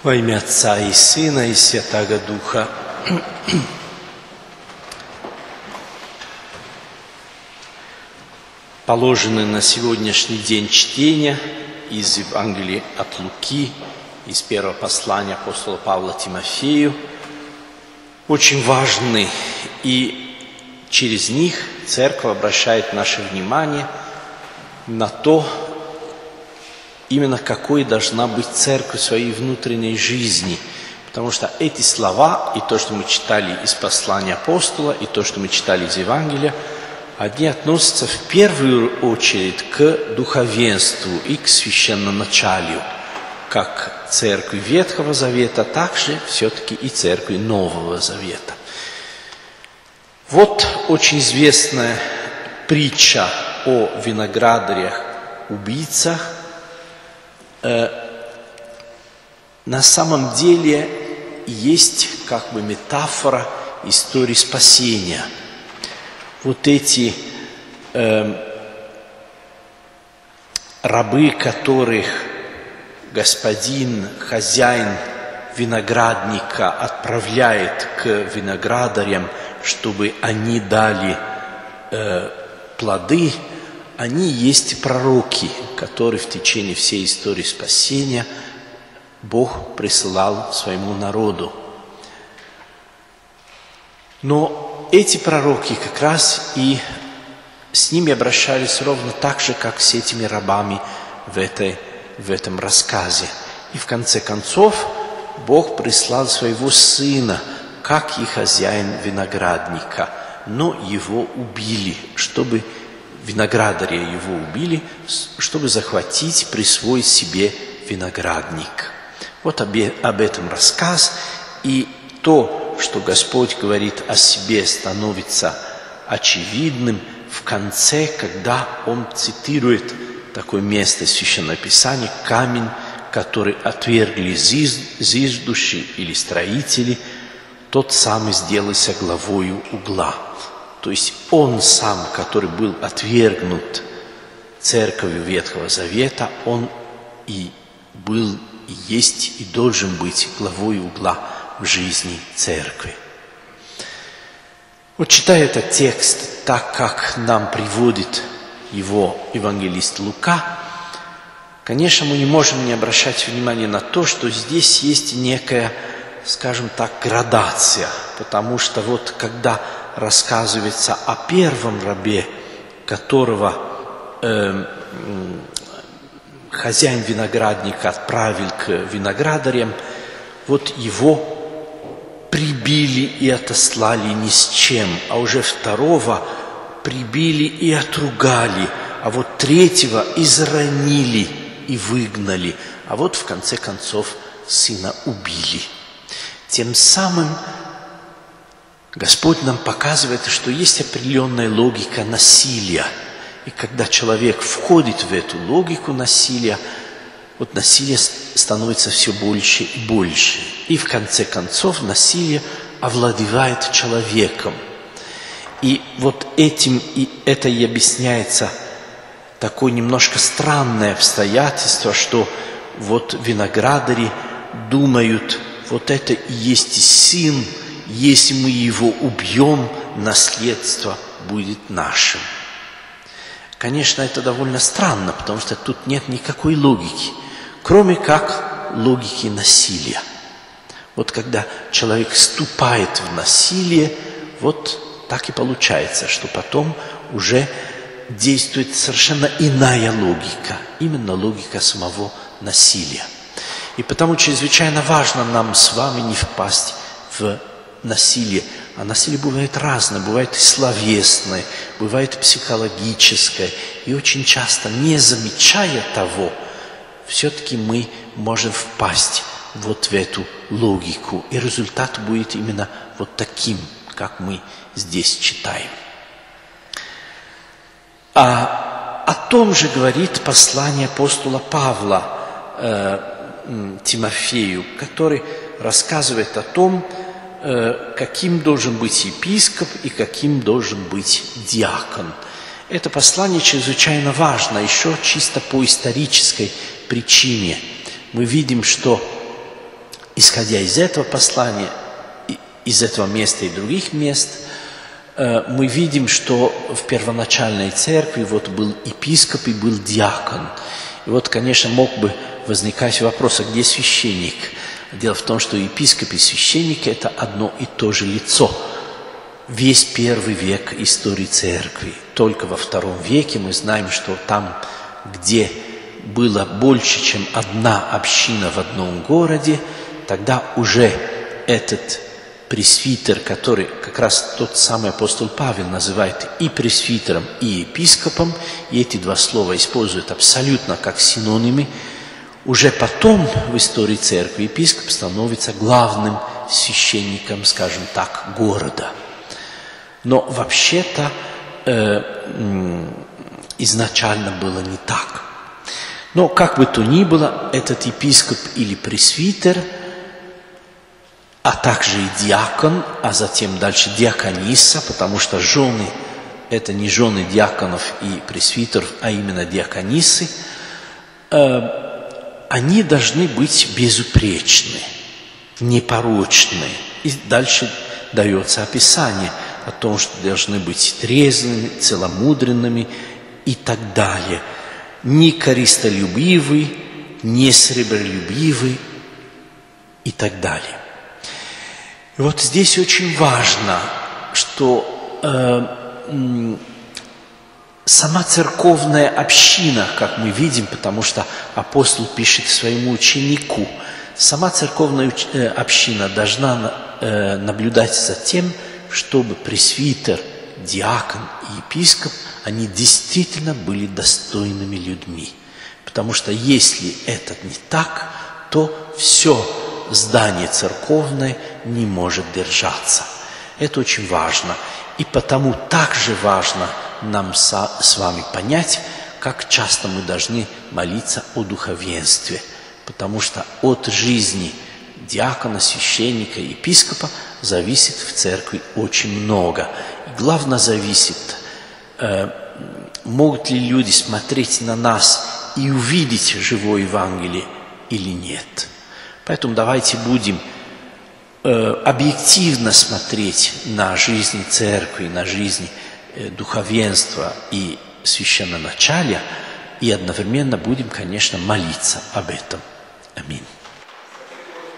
Во имя Отца и Сына и Святаго Духа. Положены на сегодняшний день чтения из Евангелия от Луки, из первого послания апостола Павла Тимофею, очень важны, и через них Церковь обращает наше внимание на то, именно какой должна быть Церковь в своей внутренней жизни. Потому что эти слова, и то, что мы читали из послания апостола, и то, что мы читали из Евангелия, они относятся в первую очередь к духовенству и к священноначалию, как Церкви Ветхого Завета, так же все-таки и Церкви Нового Завета. Вот очень известная притча о виноградарях-убийцах. На самом деле есть как бы метафора истории спасения. Вот эти рабы, которых господин, хозяин виноградника отправляет к виноградарям, чтобы они дали плоды, они есть пророки, которые в течение всей истории спасения Бог присылал своему народу. Но эти пророки как раз и с ними обращались ровно так же, как с этими рабами в этом рассказе. И в конце концов Бог прислал своего сына, как и хозяин виноградника, но его убили, чтобы виноградаря его убили, чтобы захватить, присвоить себе виноградник. Вот об этом рассказ. И то, что Господь говорит о себе, становится очевидным в конце, когда Он цитирует такое место из Священного Писания: камень, который отвергли зиждущие или строители, тот самый сделался главою угла. То есть он сам, который был отвергнут Церковью Ветхого Завета, он и был, и есть, и должен быть главой угла в жизни Церкви. Вот читая этот текст так, как нам приводит его евангелист Лука, конечно, мы не можем не обращать внимания на то, что здесь есть некая, скажем так, градация, потому что вот когда рассказывается о первом рабе, которого хозяин виноградника отправил к виноградарям, вот его прибили и отослали ни с чем, а уже второго прибили и отругали, а вот третьего изранили и выгнали, а вот в конце концов сына убили. Тем самым Господь нам показывает, что есть определенная логика насилия. И когда человек входит в эту логику насилия, вот насилие становится все больше и больше. И в конце концов насилие овладевает человеком. И вот этим и это и объясняется такое немножко странное обстоятельство, что вот виноградари думают, вот это и есть сын, если мы его убьем, наследство будет нашим. Конечно, это довольно странно, потому что тут нет никакой логики, кроме как логики насилия. Вот когда человек вступает в насилие, вот так и получается, что потом уже действует совершенно иная логика, именно логика самого насилия. И потому чрезвычайно важно нам с вами не впасть в насилие. А насилие бывает разное, бывает и словесное, бывает психологическое. И очень часто, не замечая того, все-таки мы можем впасть вот в эту логику. И результат будет именно вот таким, как мы здесь читаем. О том же говорит послание апостола Павла Тимофею, который рассказывает о том, каким должен быть епископ и каким должен быть диакон. Это послание чрезвычайно важно, еще чисто по исторической причине. Мы видим, что исходя из этого послания, из этого места и других мест, мы видим, что в первоначальной церкви вот был епископ и был диакон. И вот, конечно, мог бы возникать вопрос, а где священник? Дело в том, что епископ и священник – это одно и то же лицо. Весь первый век истории церкви. Только во втором веке мы знаем, что там, где было больше, чем одна община в одном городе, тогда уже этот пресвитер, который как раз тот самый апостол Павел называет и пресвитером, и епископом, и эти два слова используют абсолютно как синонимы, уже потом в истории церкви епископ становится главным священником, скажем так, города. Но вообще-то изначально было не так. Но как бы то ни было, этот епископ или пресвитер, а также и диакон, а затем дальше диакониса, потому что жены – это не жены диаконов и пресвитеров, а именно диаконисы, они должны быть безупречны, непорочны. И дальше дается описание о том, что должны быть трезвыми, целомудренными и так далее. Не корыстолюбивы, не сребролюбивы и так далее. И вот здесь очень важно, что сама церковная община, как мы видим, потому что апостол пишет своему ученику, сама церковная община должна наблюдать за тем, чтобы пресвитер, диакон и епископ, они действительно были достойными людьми. Потому что если это не так, то все здание церковное не может держаться. Это очень важно. И потому также важно нам с вами понять, как часто мы должны молиться о духовенстве. Потому что от жизни диакона, священника, епископа зависит в церкви очень много. И главное зависит, могут ли люди смотреть на нас и увидеть живое Евангелие или нет. Поэтому давайте будем объективно смотреть на жизнь церкви, на жизнь духовенства и священноначалия, и одновременно будем, конечно, молиться об этом. Аминь.